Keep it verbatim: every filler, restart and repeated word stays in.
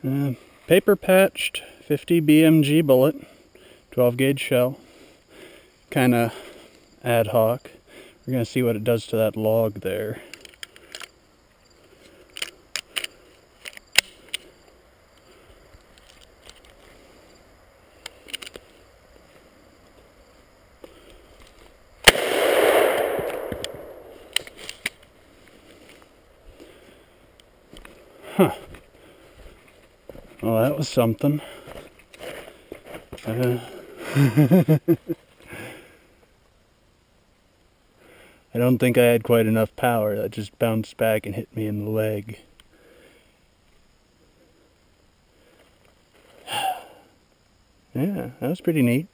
Uh, paper patched fifty B M G bullet, twelve gauge shell, kind of ad hoc. We're going to see what it does to that log there. Huh. Well, that was something. Uh, I don't think I had quite enough power. That just bounced back and hit me in the leg. Yeah, that was pretty neat.